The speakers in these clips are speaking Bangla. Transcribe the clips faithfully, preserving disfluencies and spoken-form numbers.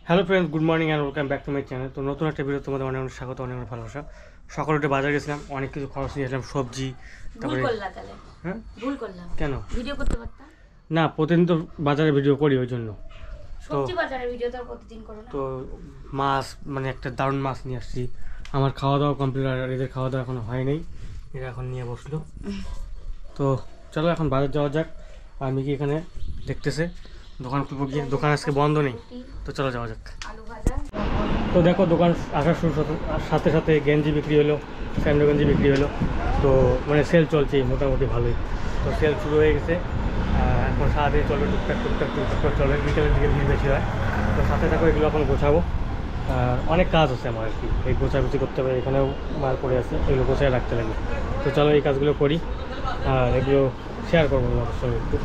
Hello friends, good morning and welcome back to my channel. তো নতুন একটা ভিডিও তোমাদের অনেক অনেক স্বাগত, অনেক অনেক ভালোবাসা। সকালে উঠে বাজার গেছিলাম, অনেক কিছু খরচ নিয়ে আসলাম, সবজি। তারপরে ভুল করলা তাহলে হ্যাঁ ভুল করলাম কেন ভিডিও করতে পারতাম না, প্রতিদিন তো বাজারে ভিডিও করি ওই জন্য। সবজি বাজারে ভিডিও তো প্রতিদিন করো না। তো মাছ মানে একটা দারুণ মাছ নিয়ে আসছি। আমার খাওয়া দাওয়া কমপ্লিট, আর এদের খাওয়া দাওয়া এখনো হয় নাই, এরা এখন নিয়ে বসলো। তো চলো এখন বাজার যাওয়া যাক। আর মিকি এখানে দেখতেছে দোকান খুলবো গিয়ে, দোকান আজকে বন্ধ নেই, তো চলো যাওয়া যাক। আলু ভাজা। তো দেখো দোকান আসার শুরু সাথে সাথে গেঞ্জি বিক্রি হলো, স্যান্ডো গেঞ্জি বিক্রি হলো। তো মানে সেল চলছে মোটামুটি ভালোই। তো সেল শুরু হয়ে গেছে, এখন সারাদিন চলবে, টুকটাক টুকটাক টুকটাক করে চলবে, বিকেলের দিকে ভিড় বেশি হয়। তো সাথে থাকো, এগুলো এখন গোছাবো। আর অনেক কাজ আছে আমার আর কি, এই গোছাগুছি করতে হবে, এখানেও মাল পড়ে আছে, এগুলো গোছায় রাখতে লাগবে। তো চলো এই কাজগুলো করি, আর এগুলো শেয়ার করবো তোমাদের সঙ্গে একটু।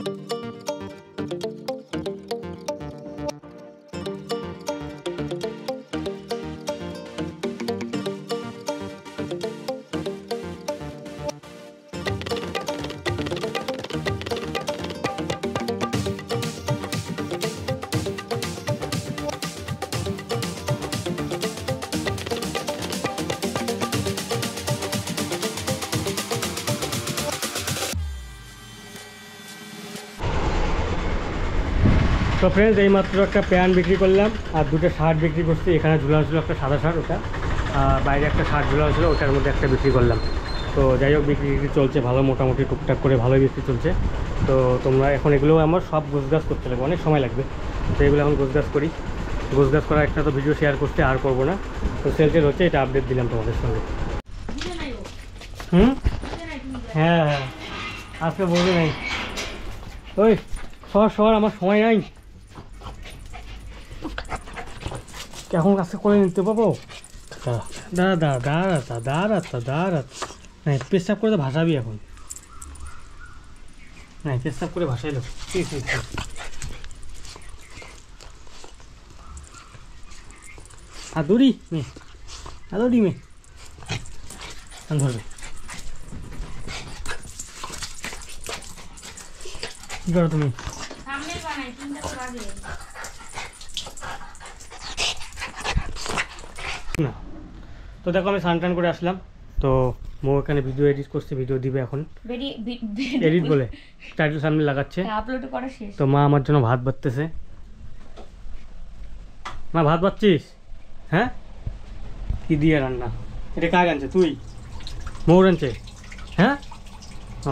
তো ফ্রেন্ডস, এইমাত্র একটা প্যান্ট বিক্রি করলাম আর দুটো শার্ট বিক্রি করছি। এখানে ঝুলা ছিল একটা সাদা শার্ট, ওটা আর বাইরে একটা শার্ট ঝুলা ছিল, ওটার মধ্যে একটা বিক্রি করলাম। তো যাই হোক, বিক্রি বিক্রি চলছে ভালো, মোটামুটি টুকটাক করে ভালোই বিক্রি চলছে। তো তোমরা এখন এগুলো আমার সব গোছগাছ করতে লাগবে, অনেক সময় লাগবে। তো এগুলো এখন গোছগাছ করি। গোছগাছ করা একটা তো ভিডিও শেয়ার করতে আর করবো না। তো সেল টেল হচ্ছে, এটা আপডেট দিলাম তোমাদের সঙ্গে। হুম হ্যাঁ হ্যাঁ, আজকে বলবে নাই। ওই সর সর, আমার সময় নাই, এখন কাছে করে নিতে পাবো। দাঁড়া দাঁড়া দাঁড়াতা দাঁড়াতা দাঁড়াতা নাই, পেশাব করে তো ভাসাবি এখন। নাই, পেশাব করে ভাসাইলো। আদুরি মে আদুরি মে ধরবে কি করো তুমি? না, তো দেখো আমি স্নান টান করে আসলাম। তো মো এখানে ভিডিও এডিট করছে, ভিডিও দিবে এখন, এডিট বলে টাইটেল সামনে লাগাচ্ছে। তো মা আমার জন্য ভাত বাড়তেছে। মা ভাত বাড়ছিস? হ্যাঁ, কি দিয়ে রান্না? এটা কাজ আনছে? তুই? মৌর আনছে? হ্যাঁ ও,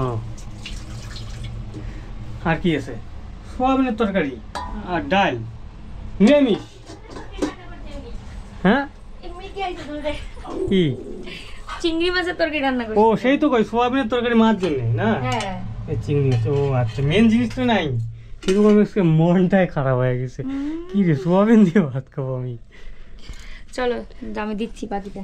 আর কি আছে? সোয়াবিনের তরকারি আর ডাল, নিরামিষ। হ্যাঁ কি? চিংড়ি মাছের তরকারি রান্না করছি। ও সেই তো কই, সোয়াবিনের তরকারি মাছ জন্য না? হ্যাঁ, এই চিংড়ি মাছ। ও আচ্ছা, মেন জিনিস তো নাই, কিন্তু মনটাই খারাপ হয়ে গেছে। কি রে, সোয়াবিন দিয়ে ভাত খাবো আমি? চলো আমি দিচ্ছি বাকিটা।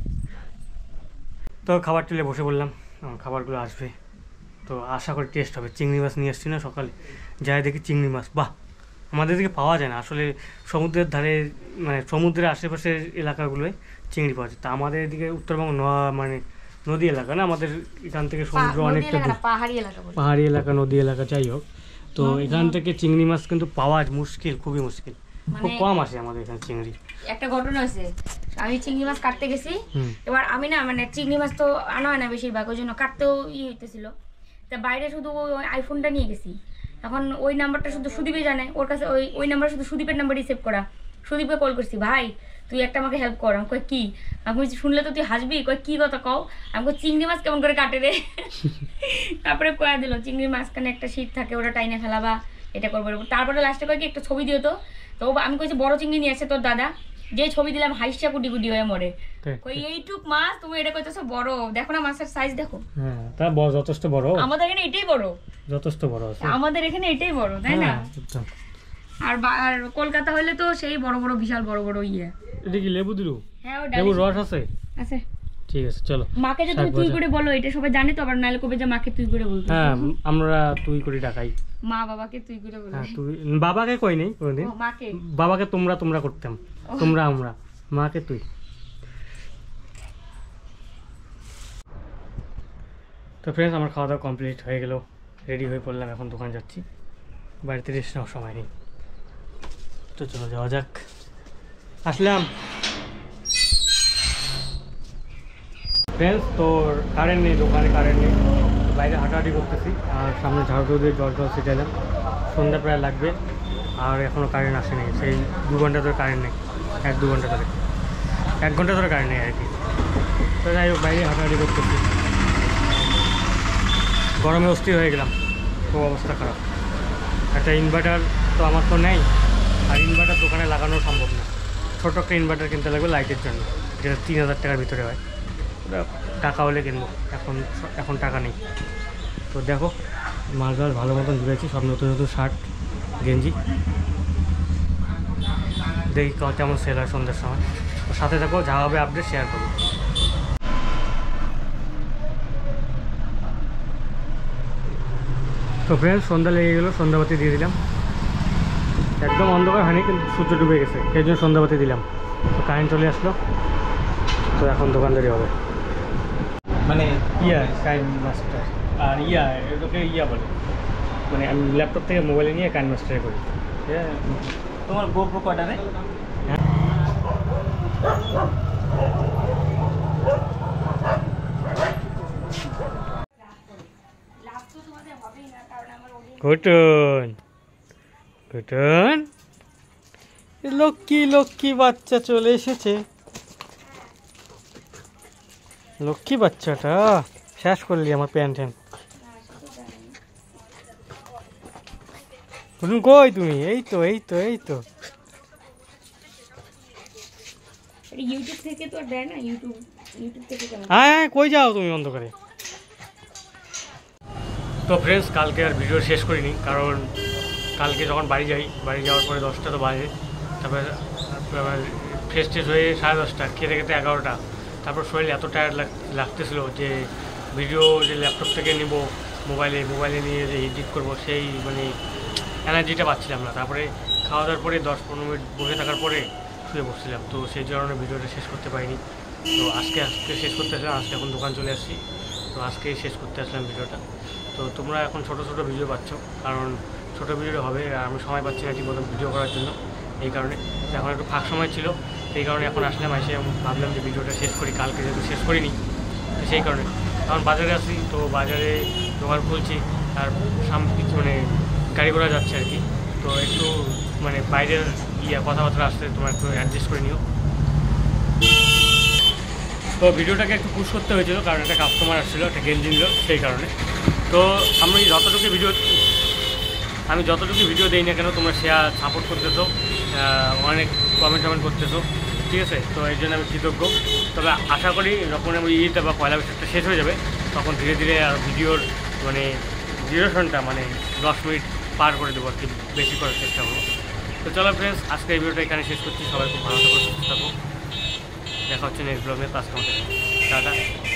তো খাবার টেলে বসে বললাম, খাবারগুলো আসবে, তো আশা করি টেস্ট হবে। চিংড়ি মাছ নিয়ে আসছি না সকালে, যাই দেখি চিংড়ি মাছ, বাহ, আমাদের দিকে পাওয়া যায় না আসলে। সমুদ্রের ধারে মানে সমুদ্রের আশেপাশের এলাকাগুলোয় চিংড়ি পাওয়া যায়, তা আমাদের এদিকে উত্তরবঙ্গ মানে নদী এলাকা না, আমাদের এখান থেকে সমুদ্র অনেকটা দূর, পাহাড়ি এলাকা, পাহাড়ি এলাকা, নদী এলাকা, যাই হোক। তো এখান থেকে চিংড়ি মাছ কিন্তু পাওয়া মুশকিল, খুবই মুশকিল, খুব কম আসে আমাদের এখানে চিংড়ি। একটা ঘটনা হয়েছে, আমি চিংড়ি মাছ কাটতে গেছি, এবার আমি না মানে চিংড়ি মাছ তো আনা হয় না বেশিরভাগ, ওই জন্য কাটতেও ই হইতেছিল। তা বাইরে শুধু ওই আইফোনটা নিয়ে গেছি, এখন ওই নাম্বারটা শুধু সুদীপে জানে, ওর কাছে ওই ওই নাম্বার শুধু সুদীপের নাম্বারই সেভ করা। সুদীপকে কল করছি, ভাই তুই একটা আমাকে হেল্প কর। আমি কই কি? আমি শুনলে তো তুই হাসবি, কই কি কথা কও? আমি কই চিংড়ি মাছ কেমন করে কাটে রে? তারপরে কয়া দিল চিংড়ির মাঝখানে একটা শীট থাকে, ওটা টাইনে ফেলাবা, এটা করবো। তারপরে লাস্টে কয় কি একটা ছবি দিও তো। তো আমি কইছি বড় চিংড়ি নিয়ে আসছে তোর দাদা, যে ছবি দিলাম হাইসা কুটি কুটি হয়ে মরে। কই এইটুক মাছ তুমি এটা কইতেছো বড়? দেখো না মাছের সাইজ দেখো। হ্যাঁ, তা বড়, যথেষ্ট বড়। আমাদের এখানে এটাই বড়, যথেষ্ট বড় আছে আমাদের এখানে এটাই বড়, তাই না? আর আর কলকাতা হইলে তো সেই বড় বড় বিশাল বড় বড় ইয়ে। এটা কি লেবু দিলু? হ্যাঁ, ওই লেবুর রস আছে? আছে। ঠিক আছে, চলো। মাকে যে তুমি তুই করে বলো, এটা সবাই জানে তো, আবার নাইলে কবে যে মাকে তুই করে বলতে। হ্যাঁ, আমরা তুই করে ডাকাই। মা বাবাকে তুই করে বলে। হ্যাঁ, তুই বাবাকে কই নাই কোনদিন, মাকে বাবাকে তোমরা তোমরা করতাম, তোমরা আমরা, মাকে তুই। তো ফ্রেন্ডস, আমার খাওয়া দাওয়া কমপ্লিট হয়ে গেল, রেডি হয়ে পড়লাম, এখন দোকান যাচ্ছি, বাড়িতে রেস্ট নেওয়ার সময় নেই। তো চলো যাওয়া যাক। আসলাম ফ্রেন্ডস, তোর কারেন্ট নেই, দোকানে কারেন্ট নেই, বাইরে হাঁটাহাঁটি করতেছি আর সামনে ঝাড়ু দিয়ে জল জল ছিটালাম। সন্ধ্যা প্রায় লাগবে আর এখনও কারেন্ট আসেনি, সেই দু ঘন্টা ধরে কারেন্ট নেই, এক দু ঘন্টা ধরে এক ঘন্টা ধরে কারেন্ট নেই আর কি। তো যাই হোক বাইরে হাঁটাহাঁটি করতেছি, গরমে অস্থির হয়ে গেলাম, খুব অবস্থা খারাপ। একটা ইনভার্টার তো আমার তো নেই, আর ইনভার্টার দোকানে লাগানো সম্ভব না। ছোটো একটা ইনভার্টার কিনতে লাগবে লাইটের জন্য, যেটা তিন হাজার টাকার ভিতরে হয়, ওটা টাকা হলে কিনবো, এখন এখন টাকা নেই। তো দেখো মাল মাল ভালো মতন জুড়েছি, সব নতুন নতুন শার্ট গেঞ্জি, দেখি কেমন সেল হয় সন্ধ্যার সময়। সাথে থাকো, যা হবে আপডেট শেয়ার করবো। তো ফ্রেন্ডস সন্ধ্যা লেগে গেলো, সন্ধ্যাবাতি দিয়ে দিলাম, একদম অন্ধকার হয়নি কিন্তু সূর্য ডুবে গেছে, সেই জন্য সন্ধ্যাবাতি দিলাম। তো কারেন্ট চলে আসলো, তো এখন দোকানদারি হবে। মানে ইয়া কাইন মাস্টার আর ইয়া এটাকে ইয়া বলে, মানে আমি ল্যাপটপ থেকে মোবাইলে নিয়ে কাইন মাস্টারে করি। তোমার গোপ্রো কয়টা রে? ঘটন ঘটন, লক্ষ্মী লক্ষ্মী বাচ্চা চলে এসেছে, লক্ষ্মী বাচ্চাটা শেষ করলি আমার প্যান্ট ট্যান। ঘটন কই তুমি? এই তো এই তো এই তো ইউটিউব থেকে তো দেয় না, ইউটিউব ইউটিউব থেকে কেন? হ্যাঁ হ্যাঁ কই যাও তুমি অন্ধকারে? তো ফ্রেন্ডস কালকে আর ভিডিও শেষ করিনি, কারণ কালকে যখন বাড়ি যাই, বাড়ি যাওয়ার পরে দশটা তো বাজে, তারপরে ফ্রেশ ট্রেশ হয়ে সাড়ে দশটা, খেতে খেতে এগারোটা, তারপর শরীর এত টায়ার্ড লাগতেছিল যে ভিডিও যে ল্যাপটপ থেকে নেব মোবাইলে, মোবাইলে নিয়ে যে এডিট করবো সেই মানে এনার্জিটা পাচ্ছিলাম না। তারপরে খাওয়া দাওয়ার পরে দশ পনেরো মিনিট বসে থাকার পরে শুয়ে বসছিলাম, তো সেই জন্য ভিডিওটা শেষ করতে পারিনি। তো আজকে আজকে শেষ করতে আসলাম, আজকে এখন দোকান চলে আসছি, তো আজকে শেষ করতে আসলাম ভিডিওটা। তো তোমরা এখন ছোটো ছোটো ভিডিও পাচ্ছ, কারণ ছোটো ভিডিও হবে, আর আমি সময় পাচ্ছি না ঠিক মতো ভিডিও করার জন্য, এই কারণে এখন একটু ফাঁক সময় ছিল, সেই কারণে এখন আসলাম, এসে ভাবলাম যে ভিডিওটা শেষ করি, কালকে যেহেতু শেষ করিনি সেই কারণে। কারণ বাজারে আসি, তো বাজারে দোকান খুলছি আর সামনে কিছু মানে গাড়ি ঘোড়া যাচ্ছে আর কি, তো একটু মানে বাইরের ইয়ে কথাবার্তা আসতে তোমার একটু অ্যাডজাস্ট করে নিও। তো ভিডিওটাকে একটু পুশ করতে হয়েছিল, কারণ একটা কাস্টমার আসছিলো, একটা গেঞ্জি নিল, সেই কারণে। তো আমি যতটুকু ভিডিও আমি যতটুকু ভিডিও দিই না কেন, তোমরা শেয়ার সাপোর্ট করতেছো, অনেক কমেন্ট টমেন্ট করতেছো, ঠিক আছে? তো এই জন্য আমি কৃতজ্ঞ। তবে আশা করি যখন আমি ঈদটা বা পয়লা বৈশাখটা শেষ হয়ে যাবে, তখন ধীরে ধীরে আর ভিডিওর মানে ডিউরেশনটা মানে দশ মিনিট পার করে দেবো আর কি, বেশি করার চেষ্টা করবো। তো চলো ফ্রেন্ডস, আজকে এই ভিডিওটা এখানে শেষ করছি, সবাই খুব ভালো থাকো, সুস্থ থাকো, দেখা হচ্ছে নেক্সট ব্লগে, পাঁচ ঘন্টা টাটা।